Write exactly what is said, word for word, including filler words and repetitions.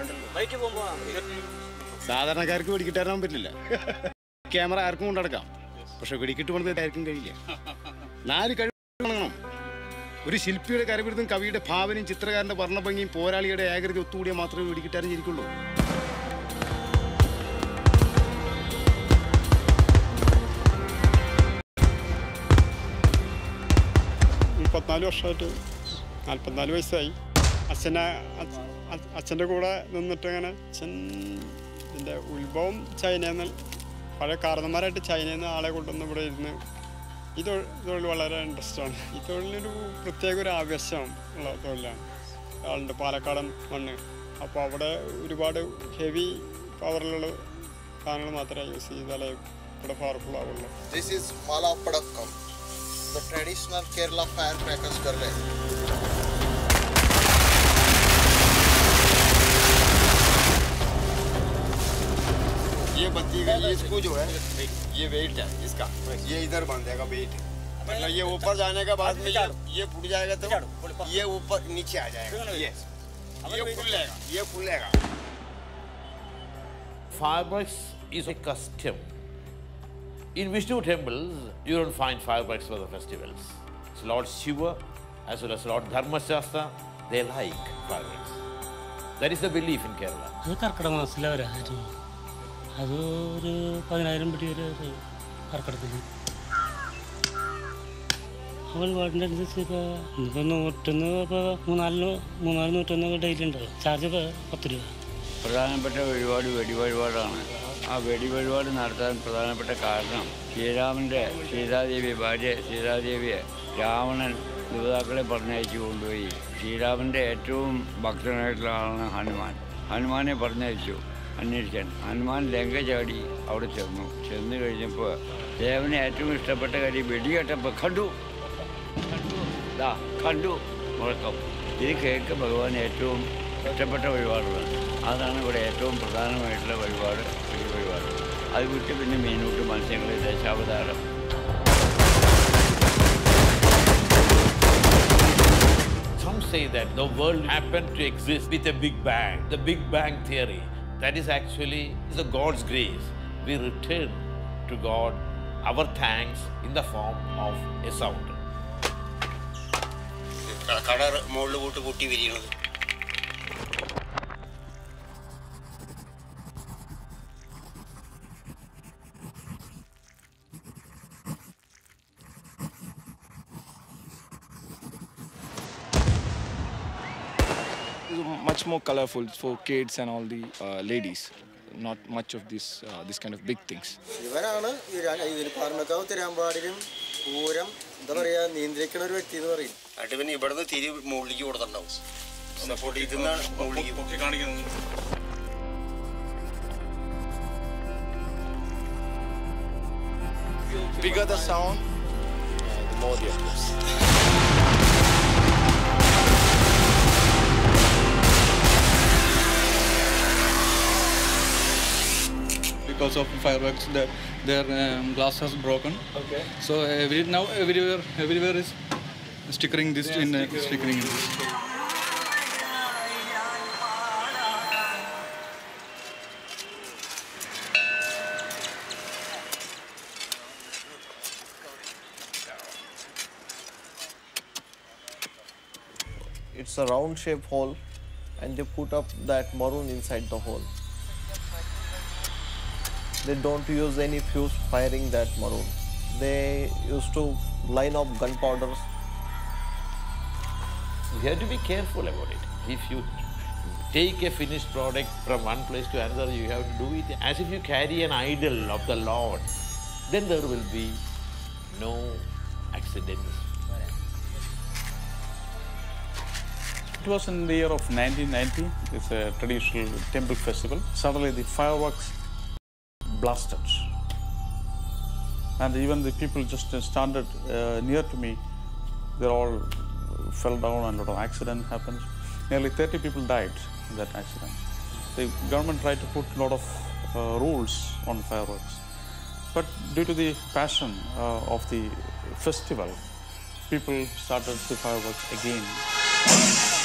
സാധാരണക്കാർക്ക് വെടിക്കിട്ടാൻ പറ്റില്ല. ക്യാമറ ആർക്കും കൊണ്ടടക്കാം, പക്ഷെ വെടിക്കിട്ട് പണിത് ആർക്കും കഴിയില്ല. നാല് കഴിവ്. ഒരു ശില്പിയുടെ കരവിരുതും കവിയുടെ ഭാവനയും ചിത്രകാരന്റെ വർണ്ണഭംഗിയും പോരാളിയുടെ ഏകൃതി ഒത്തുകൂടിയാൽ മാത്രമേ വെടിക്കിട്ടാനും ജനിക്കുള്ളൂ. മുപ്പത്തിനാല് വർഷമായിട്ട് നാൽപ്പത്തിനാല് വയസ്സായി. അച്ഛനെ അച്ഛൻ്റെ കൂടെ നിന്നിട്ട് അങ്ങനെ അച്ഛൻ ഇതിൻ്റെ ഉത്ഭവം ചൈനയിൽ നിന്ന് പഴയ കാരണന്മാരായിട്ട് ചൈനയിൽ നിന്ന് ആളെ കൊണ്ടുവന്ന് ഇവിടെ ഇരുന്ന് ഈ തൊഴിൽ തൊഴിൽ വളരെ ഇൻട്രസ്റ്റാണ്. ഈ തൊഴിലിനൊരു പ്രത്യേക ഒരു ആവേശം ഉള്ള തൊഴിലാണ്. ആളുടെ പാലക്കാടൻ മണ്ണ്. അപ്പോൾ അവിടെ ഒരുപാട് ഹെവി പവറിലുള്ള സാധനങ്ങൾ മാത്രമേ യൂസ് ചെയ്താലേ ഇവിടെ പവർഫുൾ ആവുള്ളൂ. ദിസ് ഈസ് മാലാപ്പടക്കം, the traditional Kerala firecrackers कर रहे हैं. ये बत्ती का ये इसको जो है ये वेट है इसका, ये इधर बंधेगा वेट, मतलब ये ऊपर जाने के बाद में ये ये फूट जाएगा तो ये ऊपर नीचे आ जाएगा, ये ये खुलेगा, ये खुलेगा. Fireworks is a custom. In Vishnu temples, you don't find fireworks for the festivals. So Lord Shiva as well as Lord Dharmashastra, they like fireworks. That is the belief in Kerala. അത് കർക്കിടക മാസത്തിലാണ് വരാ. അത് ഒരു പതിനായിരം പിടി വരെ കർക്കിടത്തിൽ. വഴിപാടിൻ്റെ അനുസരിച്ച് ഇപ്പോൾ ഇന്നിപ്പോൾ നൂറ്റൊന്ന് ഇപ്പോൾ മൂന്നാലിന് മൂന്നാല് നൂറ്റൊന്നൊക്കെ ഡെയിലി ഉണ്ടാവും. ചാർജ് പത്ത് രൂപ. പ്രധാനപ്പെട്ട വഴിപാട് വെടിവഴിപാടാണ്. ആ വെടിവഴിപാട് നടത്താൻ പ്രധാനപ്പെട്ട കാരണം ശ്രീരാമൻ്റെ സീതാദേവി ഭാര്യ സീതാദേവിയെ രാവണൻ യുവതാക്കളെ പറഞ്ഞയച്ചു കൊണ്ടുപോയി. ശ്രീരാമൻ്റെ ഏറ്റവും ഭക്തനായിട്ടുള്ള ആളാണ് ഹനുമാൻ. ഹനുമാനെ പറഞ്ഞയച്ചു അന്വേഷിക്കാൻ. ഹനുമാൻ ലങ്ക ചാടി അവിടെ ചെന്നു. ചെന്ന് കഴിഞ്ഞപ്പോൾ ദേവന് ഏറ്റവും ഇഷ്ടപ്പെട്ട കാര്യം വെടികെട്ടപ്പോൾ കണ്ടു ദാ കണ്ടു മുഴക്കം. ഇത് കേൾക്ക ഭഗവാൻ ഏറ്റവും ഇഷ്ടപ്പെട്ട വഴിപാടുകൾ. അതാണ് ഇവിടെ ഏറ്റവും പ്രധാനമായിട്ടുള്ള വഴിപാട്, ഈ വഴിപാട്. അത് വിട്ട് പിന്നെ മീനൂട്ട് മത്സ്യങ്ങൾ, Dashavatara. Some say that the world happened to exist with a big bang. The big bang theory, that is actually the God's grace. We return to God our thanks in the form of a sound. കട മുകളിൽ പോയിട്ട് പൊട്ടി വിരിയണത്. Much more colorful for kids and all the uh, ladies. Not much of this uh, this kind of big things. ഇവനാണ് ഈ പാർമക്കാവ് തിരുവമ്പാടിലും പൂരം എന്താ പറയാ നിയന്ത്രിക്കുന്ന ഒരു വ്യക്തി എന്ന് പറയും. എന്നിട്ട് പിന്നെ ഇവിടുന്ന് തിരി മുകളിലേക്ക് കൊടുത്തിട്ടുണ്ടാവും. സപ്പോർട്ട് ഇതെന്നാണ് മുകളിലേക്ക് കാണിക്കുന്നത്. Bigger the sound, the more the applause. Because of fireworks, their, their um, glass has broken. Okay. So every now everywhere everywhere is stickering this yeah, in uh, stickering in this. It's a round shaped hole and they put up that maroon inside the hole. They don't use any fuse firing that maroon. They used to line up gunpowders. You have to be careful about it. If you take a finished product from one place to another, you have to do it as if you carry an idol of the Lord. Then there will be no accidents. It was in the year of nineteen ninety. It's a traditional temple festival. Suddenly the fireworks blasted, and even the people just standed uh, near to me, they all fell down and a lot of accident happened. Nearly thirty people died in that accident. The government tried to put a lot of uh, rules on fireworks, but due to the passion uh, of the festival, people started the fireworks again.